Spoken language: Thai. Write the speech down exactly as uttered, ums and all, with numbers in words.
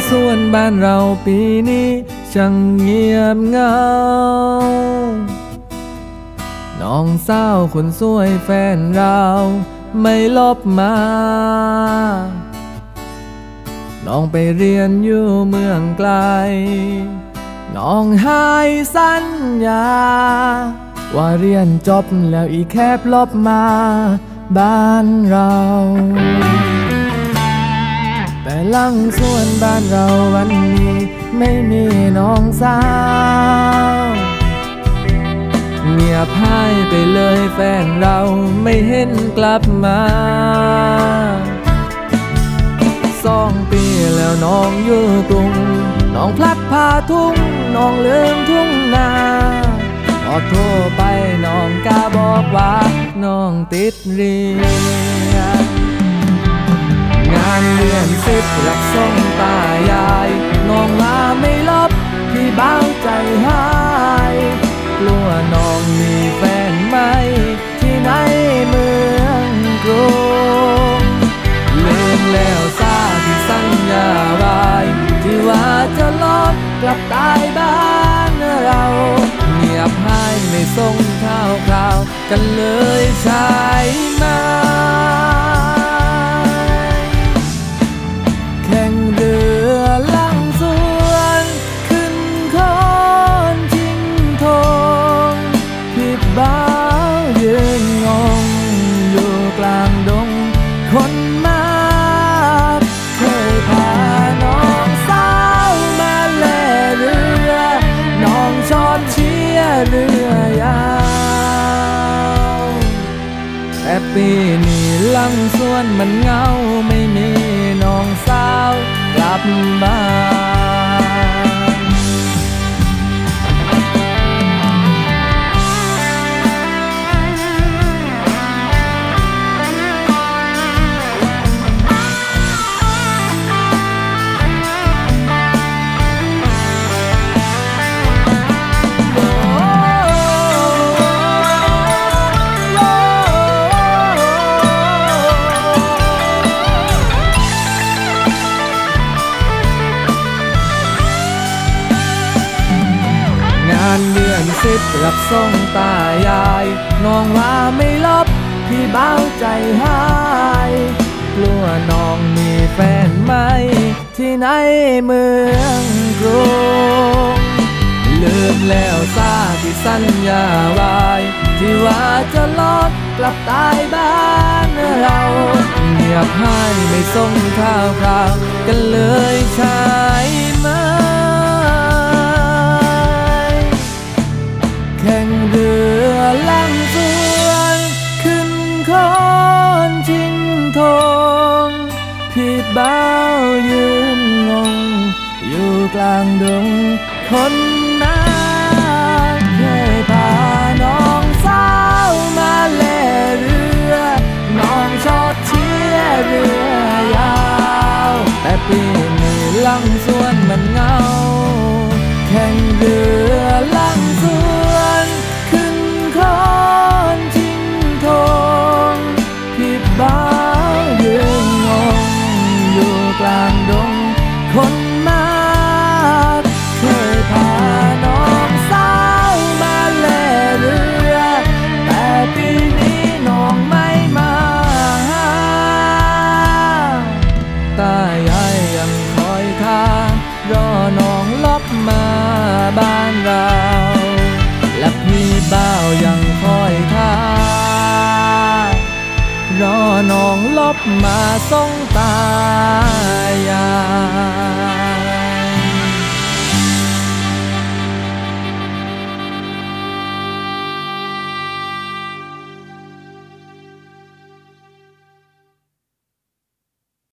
ส่วนบ้านเราปีนี้ช่างเงียบเหงาน้องสาวคนสวยแฟนเราไม่ลบมาน้องไปเรียนอยู่เมืองไกลน้องให้สัญญาว่าเรียนจบแล้วอีกแคบลบมาบ้านเราแต่หลังส่วนบ้านเราวันนี้ไม่มีน้องสาวเงียบหายไปเลยแฟนเราไม่เห็นกลับมาสองปีแล้วน้องอยู่กรุงน้องพลัดพาทุ่งน้องลืมทุ่งนาพอโทรไปน้องกล้าบอกว่าน้องติดเรียนงานเรียนสิบรับส่งตายายน้องมาไม่ลบพี่เบ้าใจหายกลัวน้องมีแฟนไหมที่ไหนเมืองกรุงลืมแล้วซาที่สัญญาไว้ที่ว่าจะลบกลับตายบ้านเราเงียบหายไม่ส่งข่าวคราวกันเลยใช่ไหมแข่งเรือลังสวนขึ้นคอนชิงทงพี่บ้ายืนงงอยู่กลางดงคนมากเคยพาน้องสาวมาแล่เรือน้องชอบเชียร์เรือยาวแต่ปีนี้ลังสวนมันเงาไม่มีน้องสาวกลับบ้านเดือนสิบรับส่งตายายน้องว่าไม่ลบพี่เบ้าใจหายกลัวน้องมีแฟนไหมที่ไหนเมืองกรุงลืมแล้วซาที่สัญญาไว้ที่ว่าจะลบกลับตายบ้านเราเงียบหายไม่ส่งข่าวคราวกันเลยใช่ไหมแข่งเรือลังสวนขึ้นคอนชิงทงพี่เบ้ายืนงงอยู่กลางดงคนนั้นเคยพาน้องสาวมาแล่เรือน้องชอบเชียร์เรือยาวแต่ปีนี้ลังสวนมันเงาแข่งเรือลังสวนขึ้นคอนชิงทงพี่บ้ายืนงงอยู่กลางดงคนมากเคยพาน้องสาวมาแล่เรือแต่ปีนี้น้องไม่มาตายายยังคอยท่ารอน้องลบมาบ้านเราและพี่บ่าวยังคอยท่ารอน้องลบมาส่งตายาย